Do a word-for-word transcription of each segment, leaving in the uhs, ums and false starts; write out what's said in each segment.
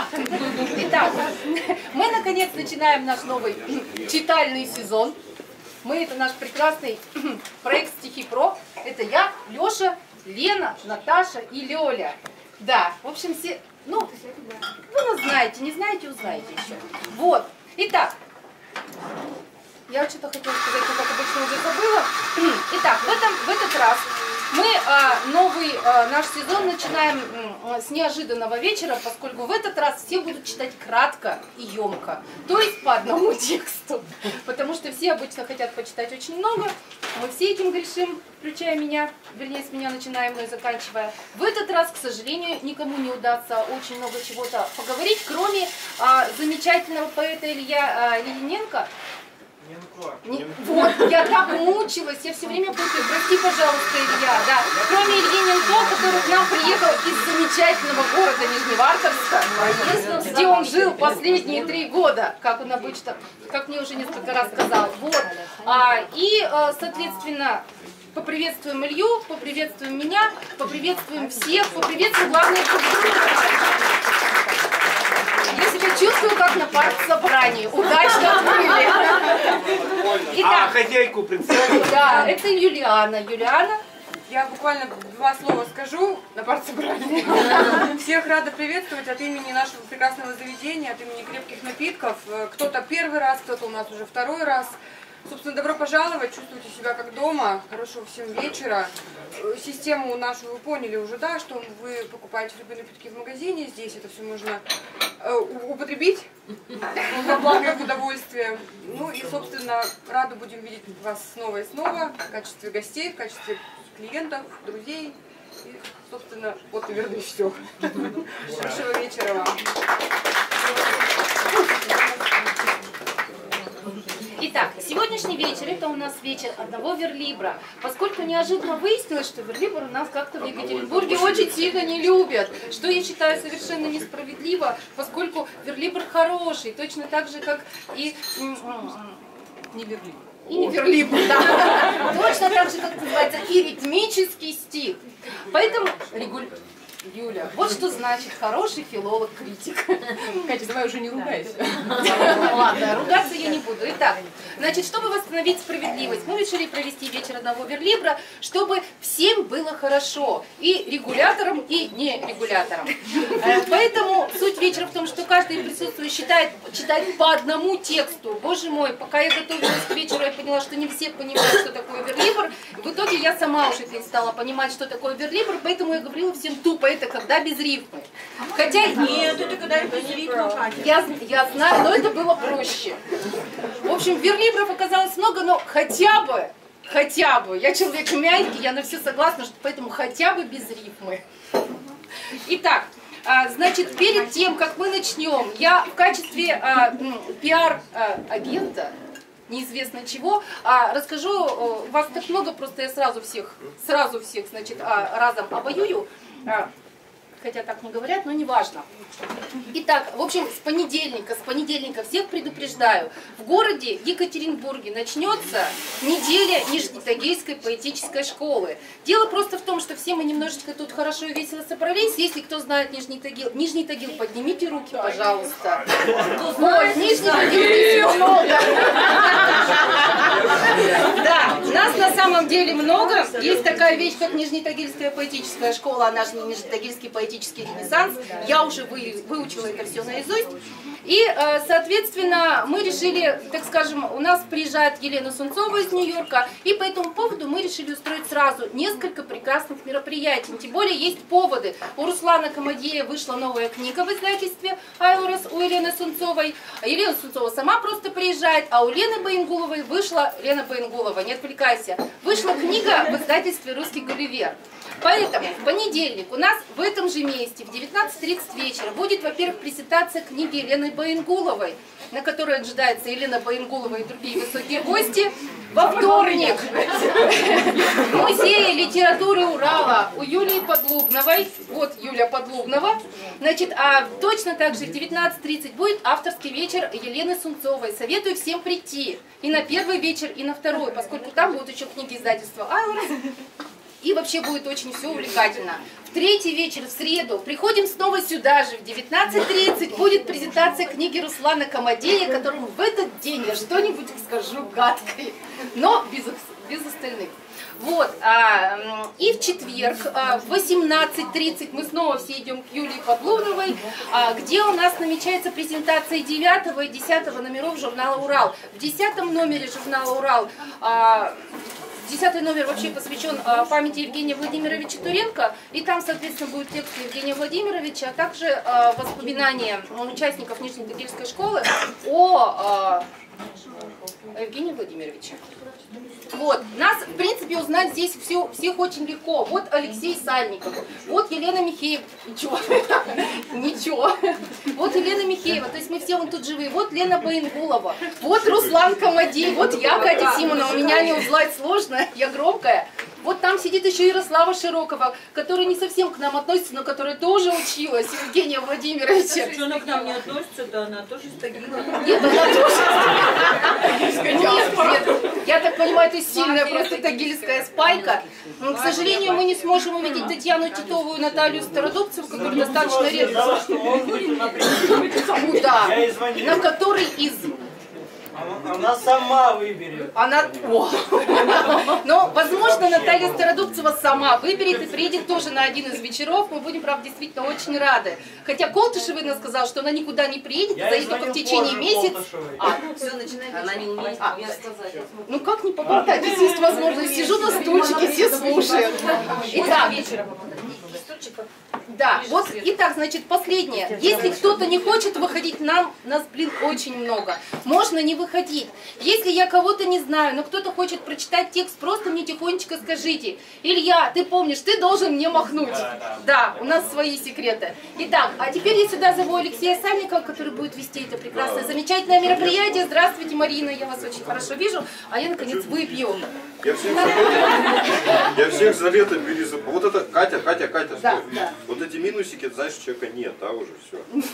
Итак, мы наконец начинаем наш новый читальный сезон. Мы, это наш прекрасный проект «Стихи Про». Это я, Леша, Лена, Наташа и Лёля. Да, в общем, все, ну, вы нас знаете, не знаете, узнаете еще. Вот, итак, я что-то хотела сказать, но как обычно уже забыла. Итак, в, этом, в этот раз мы а, новый а, наш сезон начинаем а, с неожиданного вечера, поскольку в этот раз все будут читать кратко и емко, то есть по одному тексту. Потому что все обычно хотят почитать очень много, мы все этим грешим, включая меня, вернее с меня начинаем, но и заканчивая. В этот раз, к сожалению, никому не удастся очень много чего-то поговорить, кроме а, замечательного поэта Илья а, Ильиненко. Не, вот, я так мучилась, я все время путаю, прости, пожалуйста, Илья, да. Кроме Ильиненко, который к нам приехал из замечательного города Нижневартовска, где он жил последние три года, как он обычно, как мне уже несколько раз сказал. Вот. А, и, соответственно, поприветствуем Илью, поприветствуем меня, поприветствуем всех, поприветствуем главное. Я себя чувствую, как на партсобрании. Удачно открыли. Итак, а хозяйку представили? Да, это Юлиана. Юлиана. Я буквально два слова скажу на партсобрании. Всех рада приветствовать от имени нашего прекрасного заведения, от имени крепких напитков. Кто-то первый раз, кто-то у нас уже второй раз. Собственно, добро пожаловать, чувствуйте себя как дома, хорошего всем вечера. Систему нашу вы поняли уже, да, что вы покупаете любые напитки в магазине, здесь это все можно э, употребить на благо и удовольствие. Ну и, собственно, рады будем видеть вас снова и снова в качестве гостей, в качестве клиентов, друзей. И, собственно, вот, наверное, и все. Хорошего вечера вам. Итак, сегодняшний вечер, это у нас вечер одного верлибра. Поскольку неожиданно выяснилось, что верлибр у нас как-то в Екатеринбурге очень сильно не любят, что я считаю совершенно несправедливо, поскольку верлибр хороший, точно так же, как и... Не верлибр. И не верлибр, да. Точно так же, как называется, и ритмический стих. Поэтому регулярно. Юля, вот что значит хороший филолог-критик. Катя, давай уже не ругайся. Ладно, ругаться я не буду. Итак, значит, чтобы восстановить справедливость, мы решили провести вечер одного верлибра, чтобы всем было хорошо. И регуляторам, и нерегуляторам. Поэтому суть вечера в том, что каждый присутствующий считает, читает по одному тексту. Боже мой, пока я готовилась к вечеру, я поняла, что не все понимают, что такое верлибр. В итоге я сама уже перестала понимать, что такое верлибр, поэтому я говорила всем тупо. Это когда без рифмы. Хотя нет, это когда без рифмы. Я, я знаю, но это было проще. В общем, верлибров оказалось много, но хотя бы, хотя бы, я человек мягкий, я на все согласна, что поэтому хотя бы без рифмы. Итак, значит, перед тем, как мы начнем, я в качестве а, пиар-агента, неизвестно чего, а, расскажу, вас так много, просто я сразу всех, сразу всех, значит, а, разом обоюю. А, хотя так не говорят, но не важно. Итак, в общем, с понедельника, с понедельника всех предупреждаю, в городе Екатеринбурге начнется неделя Нижнетагильской поэтической школы. Дело просто в том, что все мы немножечко тут хорошо и весело собрались. Если кто знает Нижний Тагил, Нижний Тагил, поднимите руки, пожалуйста. Вот, Нижний Тагил много. Да, нас на самом деле много. Есть такая вещь, как Нижнетагильская поэтическая школа, она же Нижнетагильский поэтический ренессанс. Я уже вы, выучила это все наизусть. И, соответственно, мы решили, так скажем, у нас приезжает Елена Сунцова из Нью-Йорка, и по этому поводу мы решили устроить сразу несколько прекрасных мероприятий. Тем более есть поводы. У Руслана Камадея вышла новая книга в издательстве «Айлорес» у Елены Сунцовой. Елена Сунцова сама просто приезжает, а у Лены Баингуловой вышла, Лена Баингулова, не отвлекайся, вышла книга в издательстве «Русский Гулливер». Поэтому в понедельник у нас в этом же месте в девятнадцать тридцать вечера будет, во-первых, презентация книги Елены Баингуловой, на которой ожидается Елена Баингулова и другие высокие гости. Во вторник в Музее литературы Урала у Юлии Подлубновой, вот Юля Подлубнова, значит, а точно так же в девятнадцать тридцать будет авторский вечер Елены Сунцовой. Советую всем прийти и на первый вечер, и на второй, поскольку там будут еще книги издательства «Айлорес». И вообще будет очень все увлекательно. В третий вечер, в среду, приходим снова сюда же, в девятнадцать тридцать будет презентация книги Руслана Камадея, которому в этот день я что-нибудь скажу гадкое, но без, без остальных. Вот, а, и в четверг а, в восемнадцать тридцать мы снова все идем к Юлии Подлуновой, а, где у нас намечается презентация девятого и десятого номеров журнала «Урал». В десятом номере журнала «Урал» а, десятый номер вообще посвящен а, памяти Евгения Владимировича Туренко, и там, соответственно, будет текст Евгения Владимировича, а также а, воспоминания участников Нижнетагильской школы о а, Евгении Владимировиче. Вот, нас, в принципе, узнать здесь все, всех очень легко. Вот Алексей Сальников, вот Елена Михеева, ничего, ничего, вот Елена Михеева, то есть мы все вон тут живые, вот Лена Баингулова, вот Руслан Камадей, вот я, Катя Симонова, меня не узнать сложно, я громкая. Вот там сидит еще Ярослава Широкова, которая не совсем к нам относится, но которая тоже училась, Евгения Владимировича. Что она к нам не относится, да, она тоже из Тагила. Нет, она тоже. Нет, нет, я так понимаю, это сильная просто тагильская спайка. Но, к сожалению, мы не сможем увидеть Татьяну Титову и Наталью Стародубцеву, которые достаточно редко. Да, на которой из... Она сама выберет. Она... О. Но, возможно, Наталья Стародубцева сама выберет и приедет тоже на один из вечеров. Мы будем, правда, действительно очень рады. Хотя Колтышевина сказала, что она никуда не приедет, заедет только в течение месяца. А, Все, начинает. Она не умеет а, сказать. ну как не поболтать, если есть возможность? Сижу на стульчике, все слушают. Итак, да, вот, итак, значит, последнее. Если кто-то не хочет выходить, нам, нас, блин, очень много. Можно не выходить. Если я кого-то не знаю, но кто-то хочет прочитать текст, просто мне тихонечко скажите: Илья, ты помнишь, ты должен мне махнуть. Да, у нас свои секреты. Итак, а теперь я сюда зову Алексея Сальникова, который будет вести это прекрасное, замечательное мероприятие. Здравствуйте, Марина, я вас очень хорошо вижу, а я, наконец, выпью. Я всех за лето, я всех за лето перезап... Вот это, Катя, Катя, Катя, стой. Да, да. Вот эти минусики, это значит, человека нет, а уже все.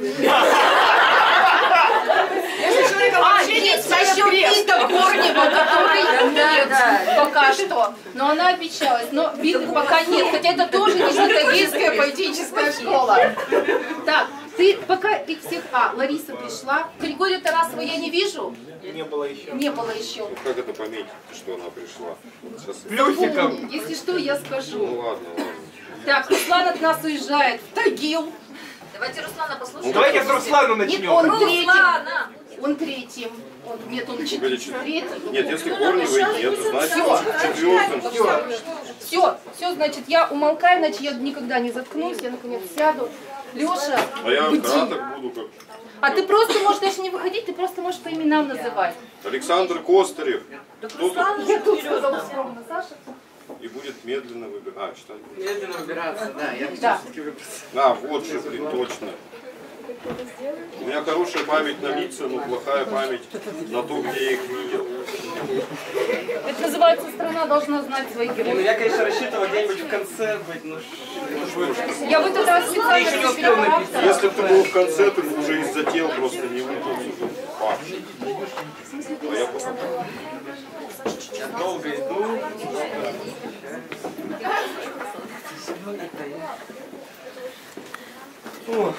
А, есть еще Вита Корнева, которой нет пока что. Но она обещалась. Но Виты пока нет, хотя это тоже нижнетагильская поэтическая школа. Так, ты пока их всех... А, Лариса пришла. Григория Тарасова я не вижу. Не было еще. Не было еще. Ну как это пометить, что она пришла? Сейчас... Плюсиком. Если что, я Ну скажу. ладно, ладно. Так, Руслан от нас уезжает в Тагил. Давайте Руслана послушаем. Ну, давайте с Руслану Нет, начнем. он третьим. Руслана! Он третьим. Он, нет, он Погоди, третьим. Нет, если Корневой нет, значит Всё. четвертым. Все, все, значит, я умолкаю, иначе я никогда не заткнусь, я наконец сяду. Леша, А я бди. краток буду как... А ты просто можешь даже не выходить, ты просто можешь по именам называть. Александр Костырев. Кто тут? Я тут сказала скромно, Саша. И будет медленно выбирать. А, читать. Медленно выбираться, да. Я хочу Да. все-таки выбраться. А, вот же, блин, точно. У меня хорошая память на лица, но плохая память на то, где я их видел. Это называется «Страна должна знать своих Не, ну героев». я, конечно, рассчитывал где-нибудь в конце быть, ну ш- Я в этот раз специально еще не успел перебирала написать. автора. Если бы ты был в конце, ты бы уже из-за тел просто не выполнил. Павший. А я просто... я долго иду. Ох.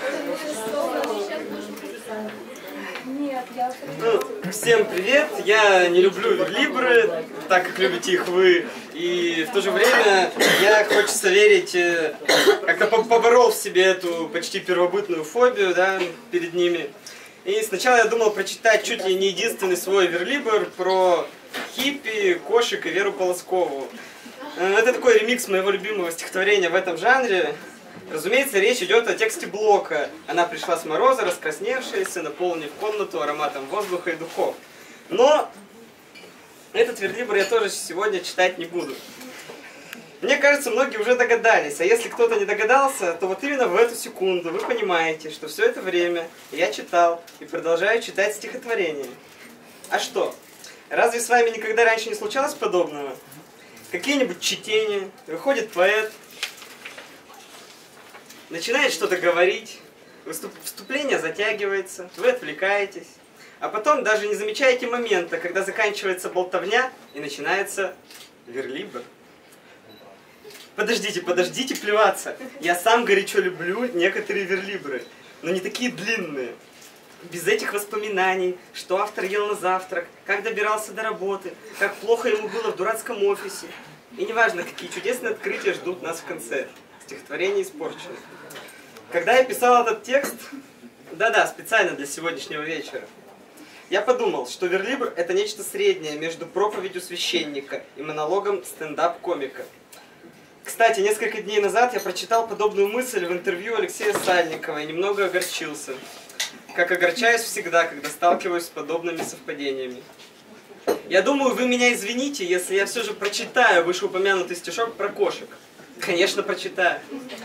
Ну, всем привет! Я не люблю верлибры, так как любите их вы. И в то же время я, хочется верить, э, как-то по- поборол в себе эту почти первобытную фобию, да, перед ними. И сначала я думал прочитать чуть ли не единственный свой верлибр про хиппи, кошек и Веру Полоскову. Э, Это такой ремикс моего любимого стихотворения в этом жанре. Разумеется, речь идет о тексте Блока. Она пришла с мороза, раскрасневшаяся, наполнив комнату ароматом воздуха и духов. Но этот верлибр я тоже сегодня читать не буду. Мне кажется, многие уже догадались, а если кто-то не догадался, то вот именно в эту секунду вы понимаете, что все это время я читал и продолжаю читать стихотворение. А что? Разве с вами никогда раньше не случалось подобного? Какие-нибудь чтения, выходит поэт, начинает что-то говорить, выступ... вступление затягивается, вы отвлекаетесь, а потом даже не замечаете момента, когда заканчивается болтовня и начинается верлибр. Подождите, подождите плеваться. Я сам горячо люблю некоторые верлибры, но не такие длинные. Без этих воспоминаний, что автор ел на завтрак, как добирался до работы, как плохо ему было в дурацком офисе. И неважно, какие чудесные открытия ждут нас в конце. Стихотворение испорчено. Когда я писал этот текст, да-да, специально для сегодняшнего вечера, я подумал, что верлибр — это нечто среднее между проповедью священника и монологом стендап-комика. Кстати, несколько дней назад я прочитал подобную мысль в интервью Алексея Сальникова и немного огорчился. Как огорчаюсь всегда, когда сталкиваюсь с подобными совпадениями. Я думаю, вы меня извините, если я все же прочитаю вышеупомянутый стишок про кошек. Конечно, прочитаю.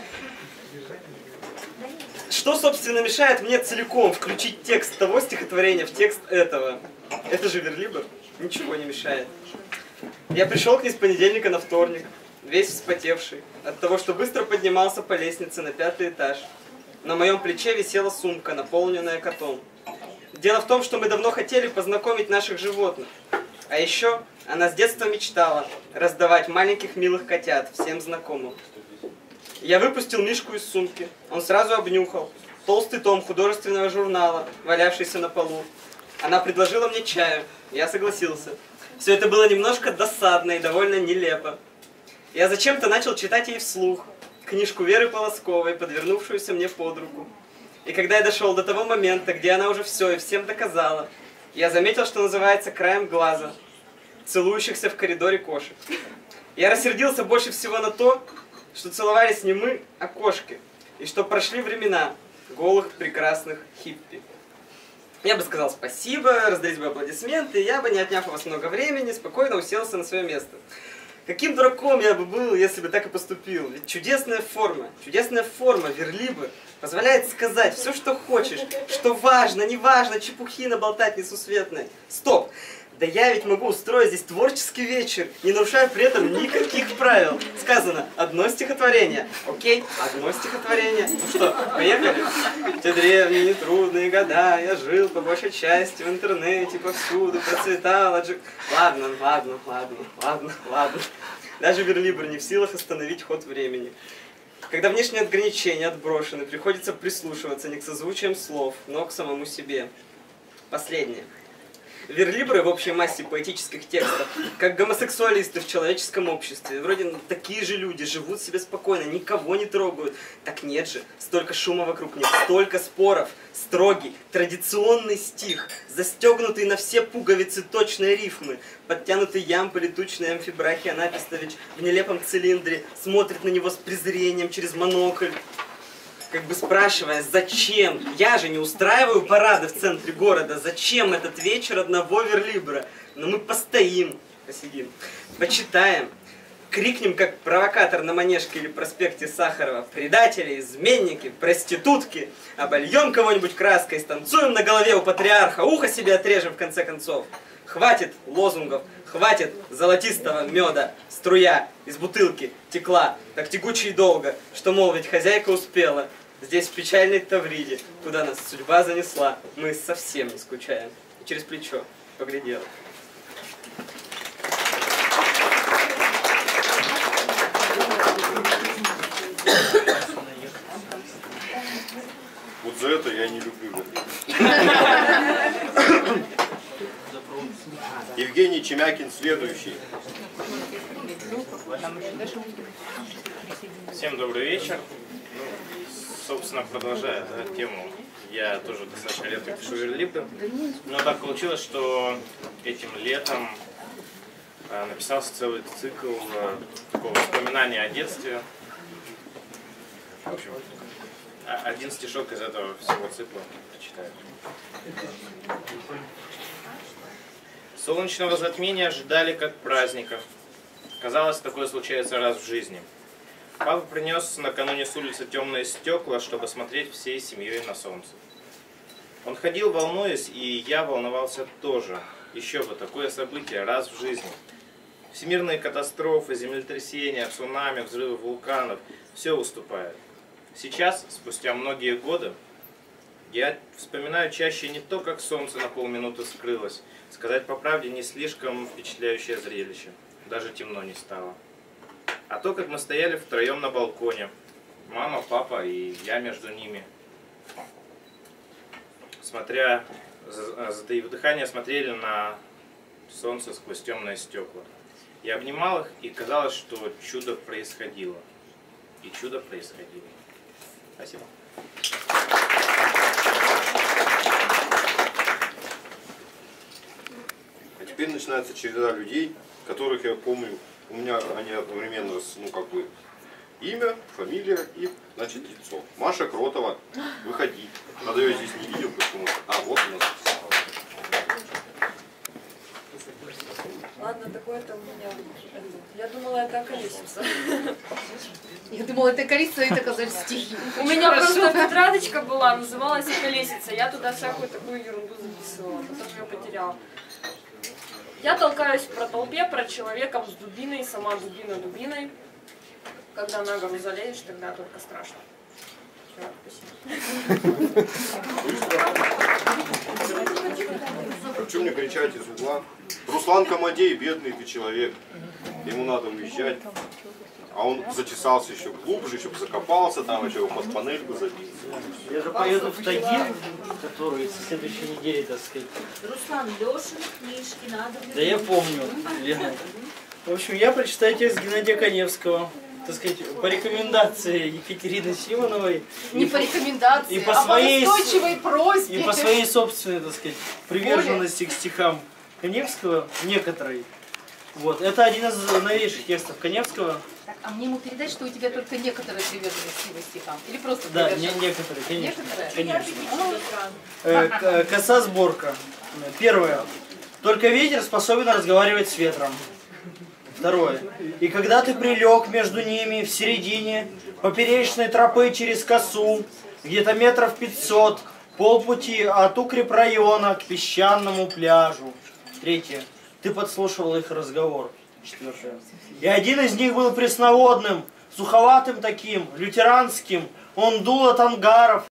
Что, собственно, мешает мне целиком включить текст того стихотворения в текст этого? Это же верлибр. Ничего не мешает. Я пришел к ней с понедельника на вторник, весь вспотевший, от того, что быстро поднимался по лестнице на пятый этаж. На моем плече висела сумка, наполненная котом. Дело в том, что мы давно хотели познакомить наших животных. А еще она с детства мечтала раздавать маленьких милых котят всем знакомым. Я выпустил Мишку из сумки. Он сразу обнюхал толстый том художественного журнала, валявшийся на полу. Она предложила мне чаю. Я согласился. Все это было немножко досадно и довольно нелепо. Я зачем-то начал читать ей вслух книжку Веры Полосковой, подвернувшуюся мне под руку. И когда я дошел до того момента, где она уже все и всем доказала, я заметил, что называется, краем глаза целующихся в коридоре кошек. Я рассердился больше всего на то, что целовались не мы, а кошки, и что прошли времена голых прекрасных хиппи. Я бы сказал спасибо, раздались бы аплодисменты, и я бы, не отняв у вас много времени, спокойно уселся на свое место. Каким дураком я бы был, если бы так и поступил? Ведь чудесная форма, чудесная форма верлибр позволяет сказать все, что хочешь, что важно, не важно, чепухи наболтать несусветной. Стоп! Да я ведь могу устроить здесь творческий вечер, не нарушая при этом никаких правил. Сказано одно стихотворение. Окей, одно стихотворение. Ну что, поехали? В те древние нетрудные года я жил по большей части в интернете, повсюду процветала джик. Ладно, ладно, ладно, ладно, ладно. Даже верлибр не в силах остановить ход времени. Когда внешние ограничения отброшены, приходится прислушиваться не к созвучиям слов, но к самому себе. Последнее. Верлибры в общей массе поэтических текстов, как гомосексуалисты в человеческом обществе. Вроде ну, такие же люди, живут себе спокойно, никого не трогают. Так нет же, столько шума вокруг них, столько споров. Строгий, традиционный стих, застегнутый на все пуговицы точной рифмы, подтянутый ямб или тучный амфибрахий Анапистович в нелепом цилиндре смотрит на него с презрением через монокль, как бы спрашивая, зачем? Я же не устраиваю парады в центре города. Зачем этот вечер одного верлибра? Но мы постоим, посидим, почитаем, крикнем, как провокатор на Манежке или проспекте Сахарова: предатели, изменники, проститутки, обольем кого-нибудь краской, станцуем на голове у патриарха, ухо себе отрежем в конце концов. Хватит лозунгов, хватит золотистого меда, струя из бутылки текла так тягуче и долго, что, мол, ведь хозяйка успела. Здесь, в печальной Тавриде, куда нас судьба занесла, мы совсем не скучаем. И через плечо поглядела. Вот за это я не люблю верлибр. Евгений Чемякин следующий. Всем добрый вечер. Ну, собственно, продолжая да, тему, я тоже достаточно редко пишу верлибры, но так получилось, что этим летом э, написался целый цикл э, такого воспоминания о детстве. В общем, один стишок из этого всего цикла прочитаю. Солнечного затмения ожидали как праздника. Казалось, такое случается раз в жизни. Папа принес накануне с улицы темные стекла, чтобы смотреть всей семьей на солнце. Он ходил, волнуясь, и я волновался тоже. Еще бы, такое событие раз в жизни. Всемирные катастрофы, землетрясения, цунами, взрывы вулканов – все уступает. Сейчас, спустя многие годы, я вспоминаю чаще не то, как солнце на полминуты скрылось. Сказать по правде, не слишком впечатляющее зрелище. Даже темно не стало. а то, как мы стояли втроем на балконе. Мама, папа и я между ними. Смотря, затаив дыхание, смотрели на солнце сквозь темные стекла. Я обнимал их, и казалось, что чудо происходило. И чудо происходило. Спасибо. А теперь начинается череда людей, которых я помню, у меня они одновременно, с, ну как бы, имя, фамилия и, значит, лицо. Маша Кротова, выходи. Надо ее здесь не видел, почему. А, вот у нас. Ладно, такое-то у меня. Я думала, это околесица. Я думала, это корица, это оказались стихи. У меня просто тетрадочка была, называлась околесица. Я туда всякую такую ерунду записывала, потом ее потеряла. Я толкаюсь про толпе, про человека с дубиной, сама дубина дубиной. Когда на гору залезешь, тогда только страшно. Все, А что мне кричать из угла? Руслан Комадей, бедный ты человек. Ему надо уезжать. А он зачесался еще глубже, еще закопался там, еще под панельку забился. Я же поеду в Тагил, который со следующей недели, так сказать. Руслан, Лешин, книжки надо. Да я помню, Лена. В общем, я прочитаю текст Геннадия Каневского, так сказать, по рекомендации Екатерины Симоновой. Не по рекомендации, и по а своей, по настойчивой просьбе. И по своей собственной, так сказать, приверженности к стихам Каневского, некоторой. Вот. Это один из новейших текстов Каневского. Так, а мне ему передать, что у тебя только некоторые приверженность к стихам? Или просто Да, не, приверженность? некоторые, конечно. Некоторые? конечно. Э, к- коса сборка. Первое. Только ветер способен разговаривать с ветром. Второе. И когда ты прилег между ними в середине поперечной тропы через косу, где-то метров пятьсот, полпути от укрепрайона к песчаному пляжу. Третье. Ты подслушивал их разговор. Четвертое. И один из них был пресноводным, суховатым таким, лютеранским. Он дул от ангаров